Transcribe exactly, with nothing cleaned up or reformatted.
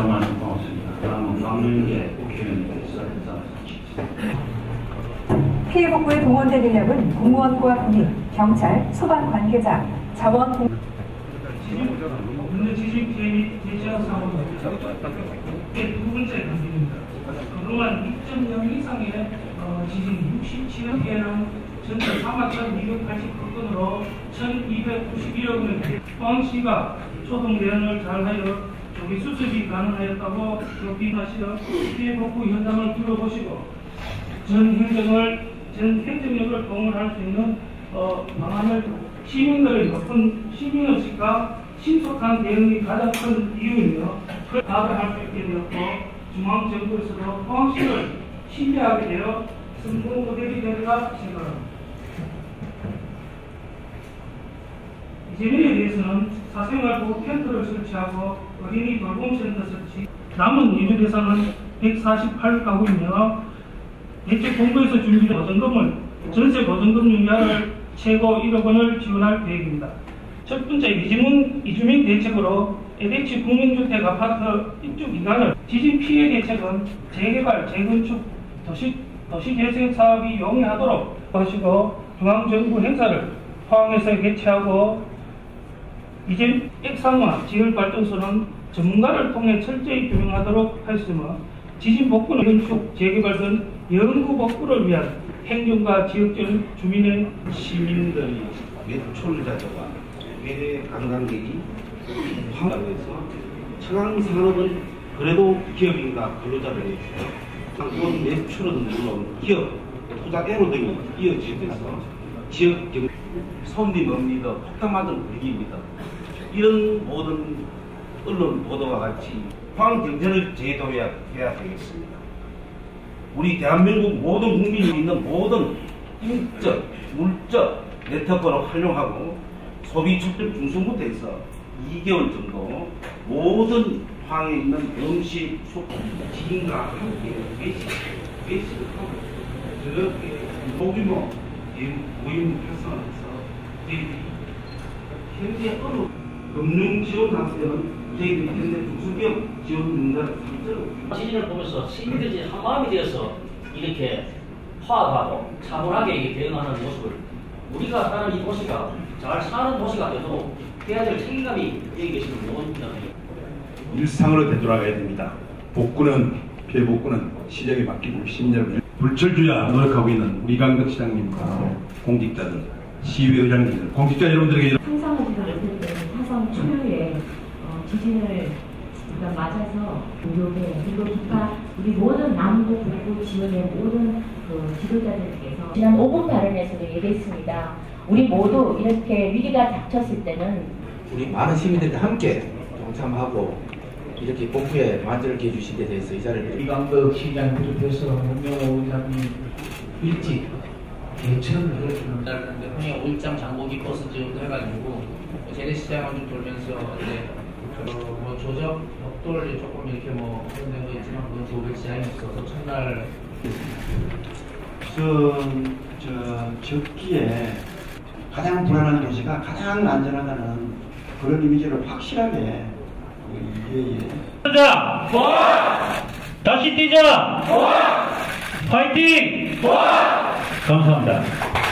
정말 고맙습니다. 다음은 박명재 국회의원님께서 피해 복구에 동원된 인력은 공무원과 군인, 경찰, 소방 관계자, 자원 공... 문제 지진 피해 대지역 상황 두 번째 단계입니다. 그동안 이 점 영 이상의 어, 지진 육십칠 회 피해는 전체 사만 천이백팔십구 건으로 천이백구십일억 원을 포항시가 초동 대응을 잘하여 조기 수습이 가능하였다고 비판하시어 피해 복구 현장을 둘러보시고 전 행정을 전 행정력을 동원할 수 있는 어, 방안을 시민들의 높은 시민의식과 신속한 대응이 가장 큰 이유이며 그 답을 할 수 있게 되었고 중앙정부에서도 포항시를 신뢰하게 되어 성공 모델이 되리라 생각합니다. 이재명에 대해서는 사생활 보호 텐트를 설치하고 어린이 돌봄센터 설치, 남은 예주 대상은 백사십팔 가구이며 대책 공부에서 준비된 보전금을 전세 보전금 융자를 최고 일억 원을 지원할 계획입니다. 첫 번째 이주민, 이주민 대책으로 엘에이치 국민주택 아파트 입주 기간을 지진 피해 대책은 재개발, 재건축, 도시, 도시재생 사업이 용이하도록 하시고 중앙정부 행사를 포항에서 개최하고 이제 액상화 지열발전소는 전문가를 통해 철저히 규명하도록 하였으며 지진 복구는 건축, 재개발 등 연구 복구를 위한 행정과 지역적 주민의 시민들이 매출 자체가 외래 관광객이 포함해서 청항산업은 그래도 기업인가 근로자를 해주죠. 이런 매출은 물론 기업, 투자애로 등이 이어지면서 지역 경 손님 업니다, 폭탄맞은 분위기입니다. 이런 모든 언론 보도와 같이 포항 경제를 제도해야 해야 되겠습니다. 우리 대한민국 모든 국민이 있는 모든 인적, 물적 네트워크로 활용하고 소비 촉진 중심부터 해서 이 개월 정도 모든 포항에 있는 음식, 숙, 지인과 함께 외식, 외식을 하고 저렇게 소규모 모임 활성화해서 저희들이 현재 어느 금융 지원 단체는 저희들이 현재 중소기업 지원 능력을 삼 지진을 보면서 시민들이 한 마음이 되어서 이렇게 화합하고 차분하게 이렇게 대응하는 모습을 우리가 사는 이 도시가 잘 사는 도시가 되도록 해야 될 책임감이 여기 계시는 모든 일상으로 되돌아가야 됩니다. 복구는, 피해 복구는 시정에 맡기고 시민 여러분 불철주야 노력하고 있는 우리 강덕 시장님과 공직자들, 시의회의장님들, 공직자 여러분들에게 항상하지도 못했던 화성 초유의 어, 지진을 맞아서 의료계 그리고 기타 우리 모든 남북 북부 지원의 모든 그 지도자들께서 지난 오 분 발언에서도 얘기했습니다. 우리 모두 이렇게 위기가 닥쳤을 때는 우리 많은 시민들과 함께 동참하고 이렇게 복구에 만들어 주신 데 대해서 이 자리를 이강덕 시장 비롯해서 문명호 의장님 일찍 개천을 해주는 대통령 오일장 장보기 버스 지원도 해가지고 재래시장을 좀 돌면서 이제 뭐 조적 벽돌 조금 이렇게 뭐 그런 거 있지만 그건 조백 시장이 있어서 첫날 우선 저 적기에 가장 불안한 도시가 가장 안전하다는 그런 이미지를 확실하게 이게 뛰자! 다시 뛰자! 파이팅! 감사합니다.